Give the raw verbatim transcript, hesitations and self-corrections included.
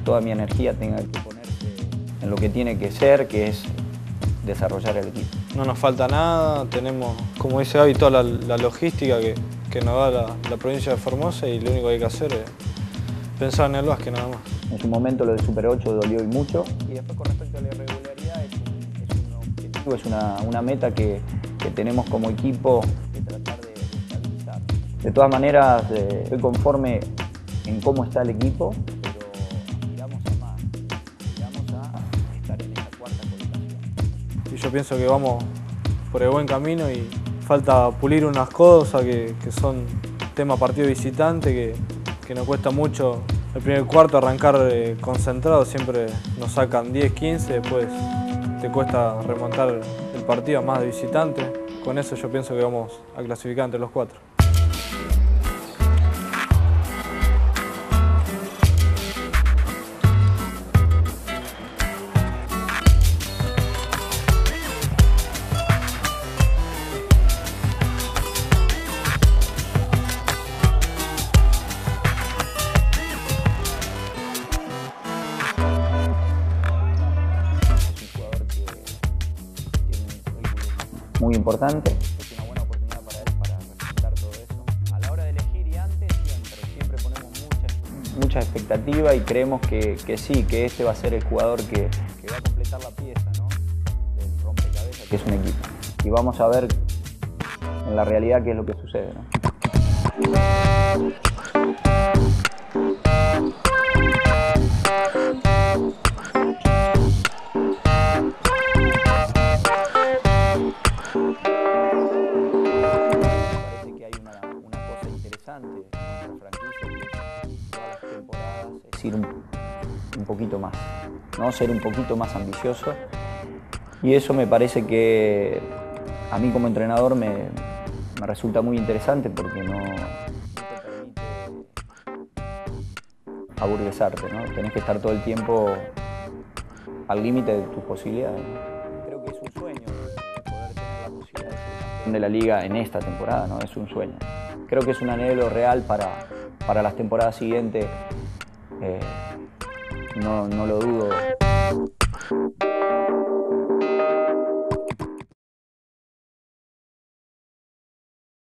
toda mi energía tenga que ponerse en lo que tiene que ser, que es desarrollar el equipo. No nos falta nada, tenemos, como dice Gaby, toda la, la logística que, que nos da la, la provincia de Formosa y lo único que hay que hacer es pensar en el básquet nada más. En su momento lo de Super ocho dolió y mucho. Y después con respecto a la irregularidad es un, es un objetivo, es una, una meta que, que tenemos como equipo de tratar de estabilizar. De todas maneras, eh, estoy conforme en cómo está el equipo, pero aspiramos a más, aspiramos a estar en esa cuarta colocación. Y yo pienso que vamos por el buen camino y falta pulir unas cosas que, que son tema partido visitante, que, que nos cuesta mucho el primer cuarto arrancar eh, concentrado, siempre nos sacan diez, quince, después te cuesta remontar el partido más de visitante. Con eso yo pienso que vamos a clasificar entre los cuatro. Muy importante. Es una buena oportunidad para él para representar todo eso. A la hora de elegir y antes, siempre, siempre ponemos mucha, mucha expectativa y creemos que, que sí, que este va a ser el jugador que, que va a completar la pieza, ¿no?, del rompecabezas que es un equipo. Y vamos a ver en la realidad qué es lo que sucede, ¿no? En nuestra franquicia, que todas las temporadas es ir un, un poquito más, ¿no? Ser un poquito más ambicioso, y eso me parece que a mí como entrenador me, me resulta muy interesante porque no, no te permite aburguesarte, ¿no? Tenés que estar todo el tiempo al límite de tus posibilidades. Creo que es un sueño poder tener la posibilidad de ser campeón de la liga en esta temporada, ¿no? Es un sueño. Creo que es un anhelo real para, para las temporadas siguientes, eh, no, no lo dudo.